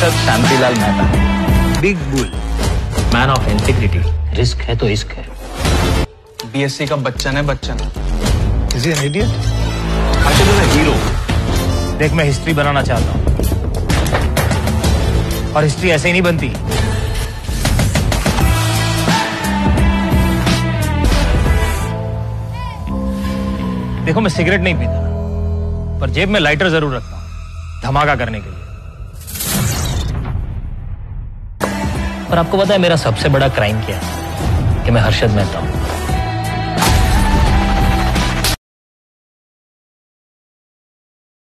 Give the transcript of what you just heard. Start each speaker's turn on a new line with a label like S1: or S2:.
S1: Harshad Shantilal Mehta,
S2: big bull,
S1: man of integrity. Risk है तो इश्क है।
S2: बीएससी का बच्चन है Bachchan.
S3: Is he an idiot?
S2: Harshad is a hero.
S3: देख, मैं हिस्ट्री बनाना चाहता हूँ और हिस्ट्री ऐसे ही नहीं बनती। देखो, मैं सिगरेट नहीं पीता, पर जेब में लाइटर जरूर रखता हूँ धमाका करने के लिए।
S1: पर आपको पता है मेरा सबसे बड़ा क्राइम क्या है? कि मैं हर्षद मेहता हूं।